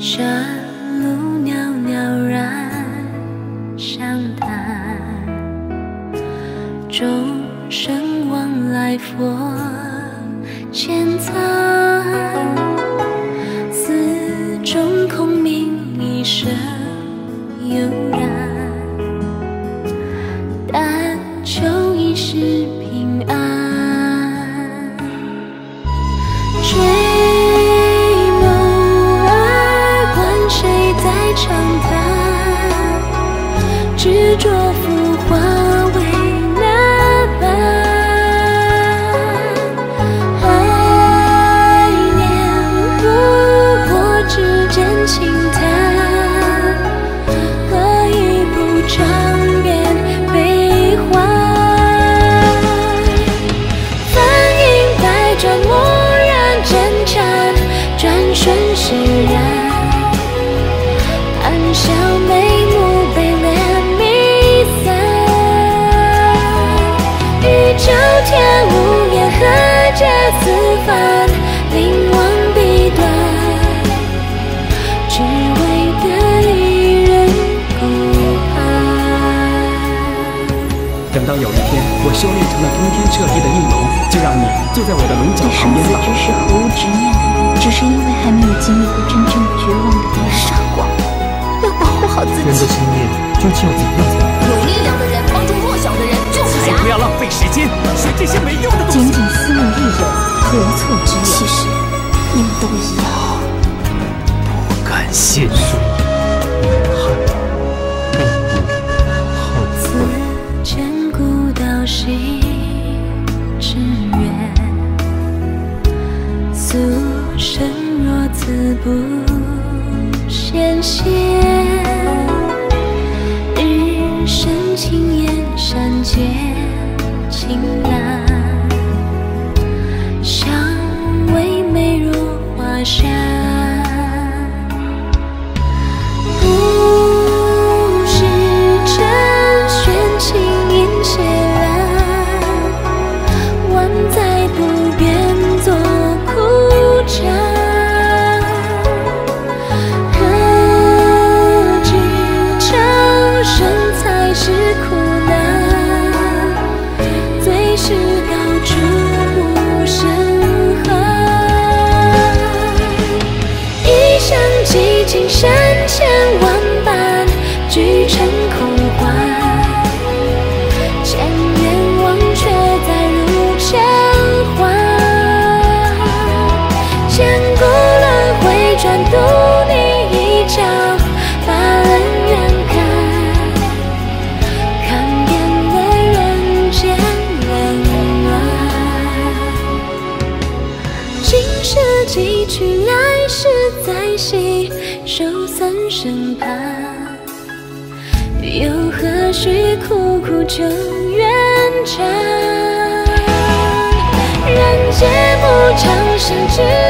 这路袅袅然相谈，众生往来佛前参，寺中空明一声悠然，但求一世平安。追梦而观，谁在长叹？执着浮华为那般，爱念不过指尖轻弹，何以不尝遍悲欢？翻影百转，蓦然挣缠，转瞬释然。暗笑眉目被帘弥散，宇宙天无言，何解此番？临亡笔端，只为得一人孤盼。 等到有一天我修炼成了通天彻地的应龙，就让你坐在我的龙角旁边吧。 对生死之事毫无执念的人，只是因为还没有经历过真正的绝望的悲伤。傻瓜，要保护好自己。 人的心念究竟要怎样才能？ 有力量的人帮助弱小的人，就是侠。 不要浪费时间学这些没用的东西。 仅仅思慕一人，何错之有？其实你们都一样。 不敢信数， 此间古道心之远，俗生若此不显现。日升青烟，山间青蓝，香味美若华山。不是真玄清音血蓝，万载不变作苦禅。何知长生才是苦难，最是高处不胜寒。一生几经山千万般，聚成空幻。千愿望却在如千环，千古轮回转渡你一场，把恩怨看遍了人间冷暖。今世几曲，来世再续，守三生盼。又何须苦苦求缘缠？人皆不长生之